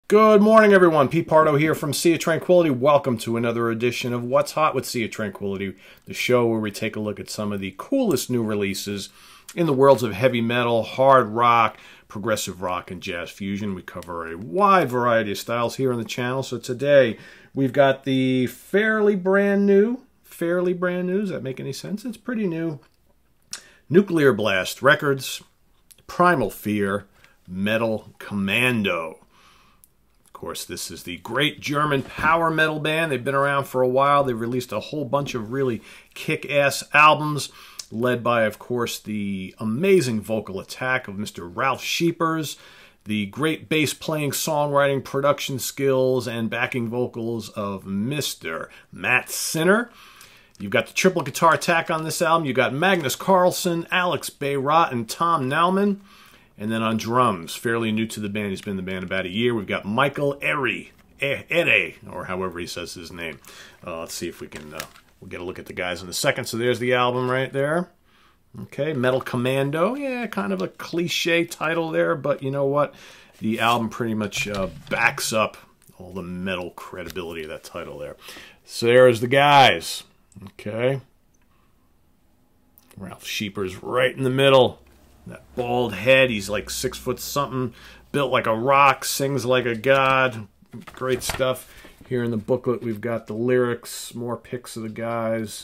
Good morning, everyone. Pete Pardo here from Sea of Tranquility. Welcome to another edition of What's Hot with Sea of Tranquility, the show where we take a look at some of the coolest new releases in the worlds of heavy metal, hard rock, progressive rock, and jazz fusion. We cover a wide variety of styles here on the channel. So today we've got the fairly brand new, does that make any sense? It's pretty new. Nuclear Blast Records, Primal Fear, Metal Commando. Of course, this is the great German power metal band. They've been around for a while. They've released a whole bunch of really kick-ass albums, led by, of course, the amazing vocal attack of Mr. Ralph Scheepers, the great bass playing, songwriting, production skills, and backing vocals of Mr. Matt Sinner. You've got the triple guitar attack on this album. You've got Magnus Carlsen, Alex Bayrat, and Tom Naumann. And then on drums, fairly new to the band, he's been in the band about a year, we've got Michael Ere, or however he says his name. Let's see if we can, we'll get a look at the guys in a second. So there's the album right there. Okay, Metal Commando. Yeah, kind of a cliche title there, but you know what? The album pretty much backs up all the metal credibility of that title there. So there's the guys. Okay. Ralph Scheepers right in the middle. That bald head, he's like 6 foot something, built like a rock, sings like a god. Great stuff. Here in the booklet, we've got the lyrics, more pics of the guys.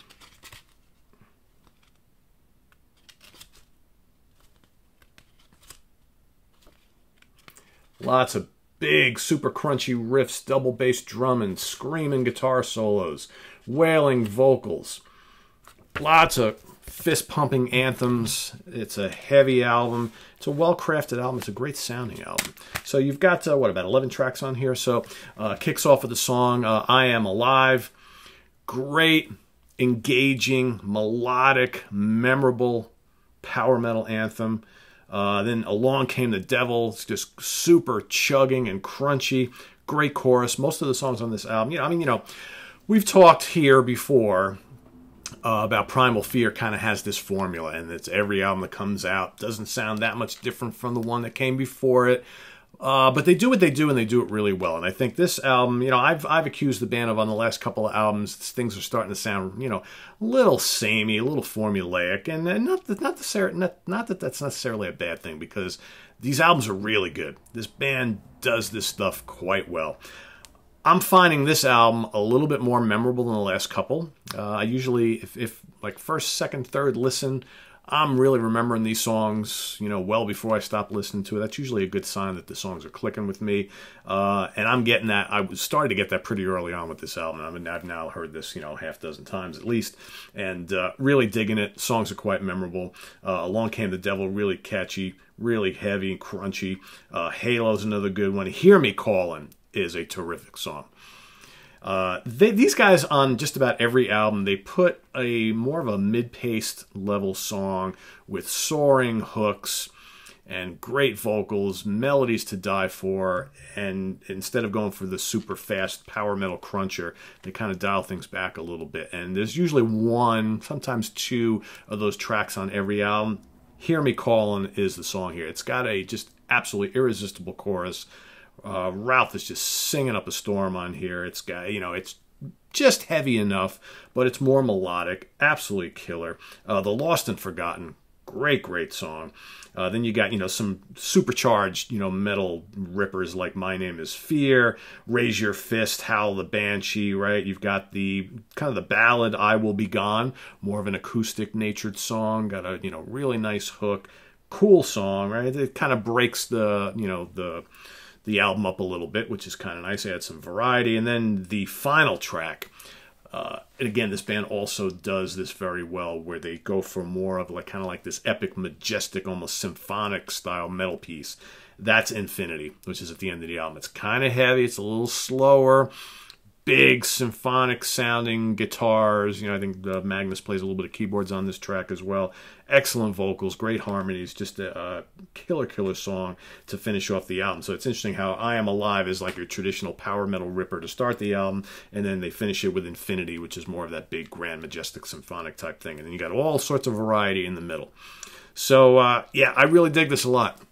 Lots of big, super crunchy riffs, double bass drumming, screaming guitar solos, wailing vocals. Lots of fist-pumping anthems. It's a heavy album. It's a well-crafted album. It's a great sounding album. So you've got, what, about 11 tracks on here? So kicks off with the song, I Am Alive. Great, engaging, melodic, memorable power metal anthem. Then Along Came the Devil. It's just super chugging and crunchy. Great chorus. Most of the songs on this album, we've talked here before about Primal Fear kind of has this formula, and it's every album that comes out doesn't sound that much different from the one that came before it. But they do what they do, and they do it really well. And I think this album, I've accused the band of on the last couple of albums, things are starting to sound, a little samey, a little formulaic, and not that that's necessarily a bad thing, because these albums are really good. This band does this stuff quite well. I'm finding this album a little bit more memorable than the last couple. I usually, if like first, second, third listen, I'm really remembering these songs, well before I stop listening to it. That's usually a good sign that the songs are clicking with me. And I'm getting that. I was starting to get that pretty early on with this album. I've now heard this, half dozen times at least, and really digging it. Songs are quite memorable. Along Came the Devil, really catchy, really heavy and crunchy. Halo's another good one. Hear Me Calling is a terrific song. These guys on just about every album, they put a more of a mid-paced level song with soaring hooks and great vocals, melodies to die for, and instead of going for the super fast power metal cruncher, they kind of dial things back a little bit. And there's usually one, sometimes two of those tracks on every album. Hear Me Calling is the song here. It's got a just absolutely irresistible chorus. Ralph is just singing up a storm on here. It's got, it's just heavy enough, but it's more melodic. Absolutely killer. The Lost and Forgotten, great song. Then you got, some supercharged, metal rippers like My Name is Fear, Raise Your Fist, Howl the Banshee, right? You've got the kind of the ballad I Will Be Gone, more of an acoustic natured song. Got a, really nice hook. Cool song, right? It kind of breaks the, the album up a little bit, which is kind of nice. They had some variety. And then the final track, and again, this band also does this very well, where they go for more of like kind of like this epic, majestic, almost symphonic style metal piece. That's Infinity, which is at the end of the album. It's kind of heavy. It's a little slower. Big symphonic sounding guitars. I think Magnus plays a little bit of keyboards on this track as well. Excellent vocals, great harmonies, just a killer song to finish off the album. So it's interesting how I Am Alive is like your traditional power metal ripper to start the album, and then they finish it with Infinity, which is more of that big, grand, majestic, symphonic type thing. And then you got all sorts of variety in the middle. So, yeah, I really dig this a lot.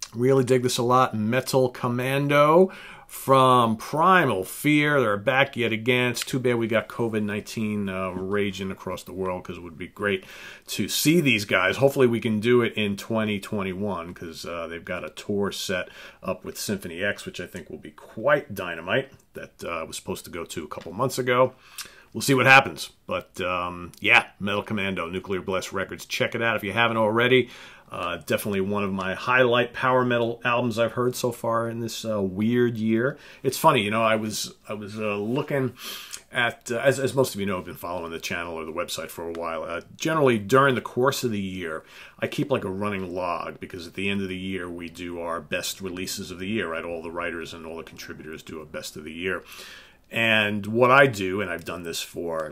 Really dig this a lot. Metal Commando from Primal Fear. They're back yet again. It's too bad we got COVID-19 raging across the world, because it would be great to see these guys. Hopefully we can do it in 2021, because they've got a tour set up with Symphony X, which I think will be quite dynamite, that I was supposed to go to a couple months ago. We'll see what happens. But yeah, Metal Commando, Nuclear Blast Records. Check it out if you haven't already. Definitely one of my highlight power metal albums I've heard so far in this weird year. It's funny, you know, I was looking at, as most of you know, I've been following the channel or the website for a while. Generally, during the course of the year, I keep like a running log, because at the end of the year, we do our best releases of the year, right? All the writers and all the contributors do a best of the year. And what I do, and I've done this for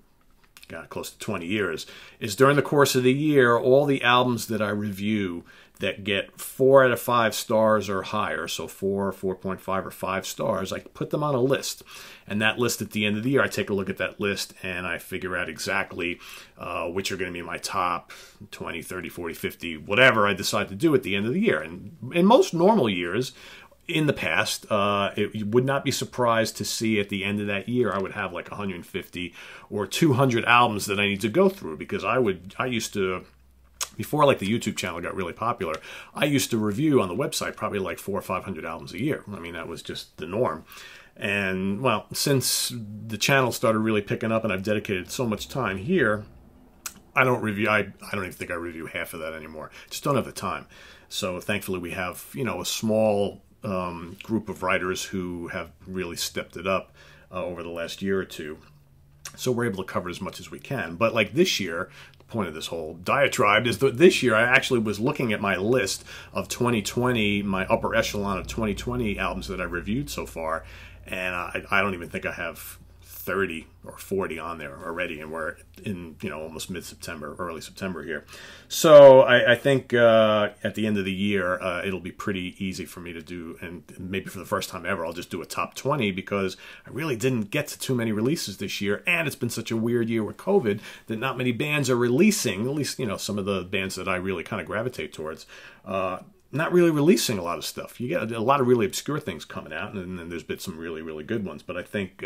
close to 20 years, is during the course of the year, all the albums that I review that get 4 out of 5 stars or higher, so 4, 4.5, or 5 stars, I put them on a list. And that list at the end of the year, I take a look at that list and I figure out exactly which are going to be my top 20, 30, 40, 50, whatever I decide to do at the end of the year. And in most normal years, in the past, you would not be surprised to see at the end of that year, I would have like 150 or 200 albums that I need to go through, because I used to, before like the YouTube channel got really popular, I used to review on the website probably like 400 or 500 albums a year. I mean, that was just the norm. And well, since the channel started really picking up and I've dedicated so much time here, I don't even think I review half of that anymore. Just don't have the time. So thankfully we have, you know, a small group of writers who have really stepped it up over the last year or two. So we're able to cover as much as we can. But like this year, the point of this whole diatribe is that this year I actually was looking at my list of 2020, my upper echelon of 2020 albums that I reviewed so far, and I don't even think I have 30 or 40 on there already, and we're in, you know, almost mid-September, early September here. So I think at the end of the year, it'll be pretty easy for me to do, and maybe for the first time ever, I'll just do a top 20, because I really didn't get to too many releases this year, and it's been such a weird year with COVID that not many bands are releasing, at least, you know, some of the bands that I really kind of gravitate towards, not really releasing a lot of stuff. You get a lot of really obscure things coming out, and then there's been some really, really good ones, but I think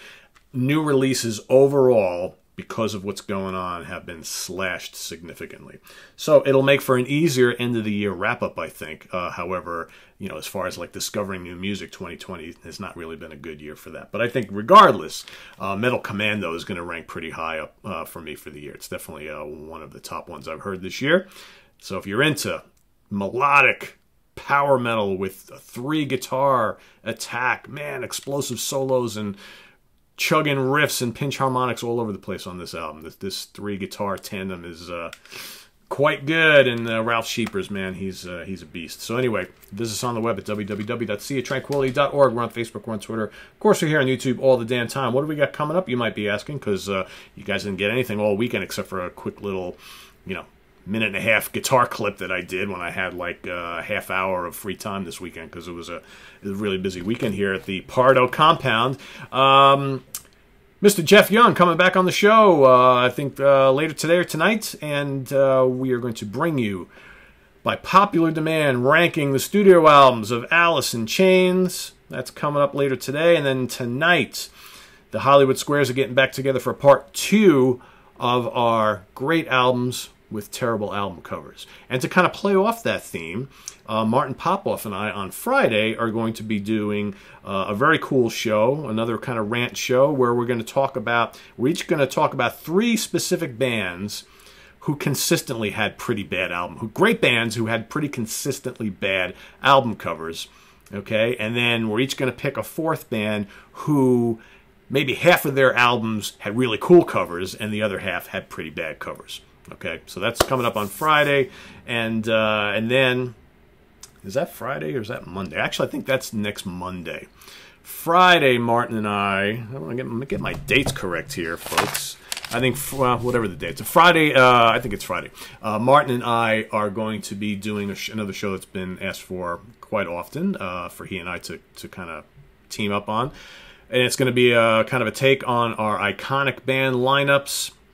new releases overall, because of what's going on, have been slashed significantly. So it'll make for an easier end of the year wrap up, I think. However, you know, as far as like discovering new music, 2020 has not really been a good year for that. But I think regardless, Metal Commando is going to rank pretty high up for me for the year. It's definitely one of the top ones I've heard this year. So if you're into melodic power metal with a 3-guitar attack, man, explosive solos and chugging riffs and pinch harmonics all over the place on this album. This 3-guitar tandem is quite good, and Ralph Sheepers, man, he's a beast. So anyway, visit us on the web at www.seatranquility.org. We're on Facebook, we're on Twitter. Of course, we're here on YouTube all the damn time. What do we got coming up, you might be asking, because you guys didn't get anything all weekend except for a quick little, you know, minute-and-a-half guitar clip that I did when I had like a half hour of free time this weekend, because it was a really busy weekend here at the Pardo compound. Mr. Jeff Young coming back on the show, I think later today or tonight, and we are going to bring you, by popular demand, ranking the studio albums of Alice in Chains. That's coming up later today, and then tonight, the Hollywood Squares are getting back together for part 2 of our great albums with terrible album covers. And to kind of play off that theme, Martin Popoff and I on Friday are going to be doing a very cool show, another kind of rant show, where we're each going to talk about 3 specific bands who consistently had pretty bad great bands who had pretty consistently bad album covers, okay? And then we're each going to pick a 4th band who maybe half of their albums had really cool covers and the other half had pretty bad covers. Okay, so that's coming up on Friday, and then, is that Friday or is that Monday? Actually, I think that's next Monday. Friday, Martin and I want to get my dates correct here, folks. I think, well, whatever the dates. Friday, I think it's Friday. Martin and I are going to be doing another show that's been asked for quite often for he and I to kind of team up on. And it's going to be kind of a take on our iconic band lineups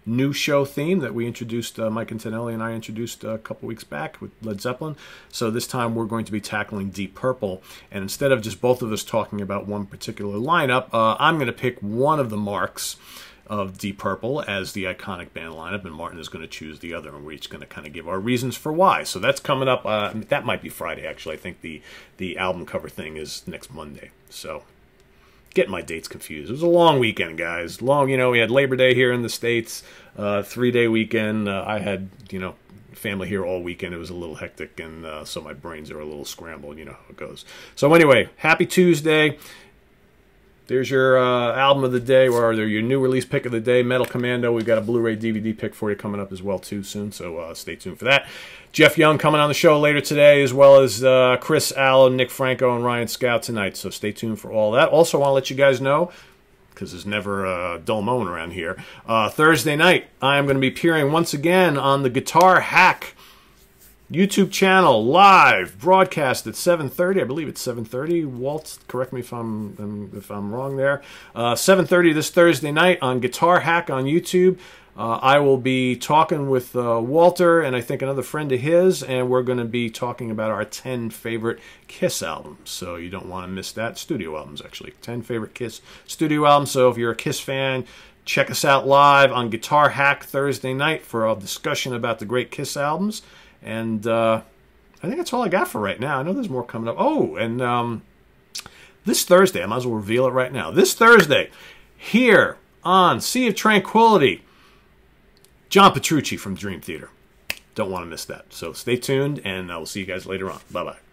new show theme that we introduced, Mike Antonelli and I introduced a couple weeks back with Led Zeppelin. So this time we're going to be tackling Deep Purple. And instead of just both of us talking about one particular lineup, I'm going to pick one of the marks of Deep Purple as the iconic band lineup, and Martin is going to choose the other, and we're each going to kind of give our reasons for why. So that's coming up. That might be Friday, actually. I think the album cover thing is next Monday. So getting my dates confused. It was a long weekend, guys. Long, we had Labor Day here in the States, 3-day weekend. I had, family here all weekend. It was a little hectic, and so my brains are a little scrambled. You know how it goes. So anyway, happy Tuesday. There's your album of the day, or your new release pick of the day, Metal Commando. We've got a Blu-ray DVD pick for you coming up as well, too, soon, so stay tuned for that. Jeff Young coming on the show later today, as well as Chris Allen, Nick Franco, and Ryan Scout tonight, so stay tuned for all that. Also, want to let you guys know, because there's never a dull moment around here, Thursday night, I am going to be appearing once again on the Guitar Hack YouTube channel, live broadcast at 7:30. I believe it's 7:30. Walt, correct me if I'm wrong there. 7:30 this Thursday night on Guitar Hack on YouTube. I will be talking with Walter and I think another friend of his, and we're going to be talking about our 10 favorite Kiss albums. So you don't want to miss that. Studio albums, actually. 10 favorite Kiss studio albums. So if you're a Kiss fan, check us out live on Guitar Hack Thursday night for a discussion about the great Kiss albums. And I think that's all I got for right now. I know there's more coming up. Oh, and this Thursday, I might as well reveal it right now. This Thursday, here on Sea of Tranquility, John Petrucci from Dream Theater. Don't want to miss that. So stay tuned, and I will see you guys later on. Bye-bye.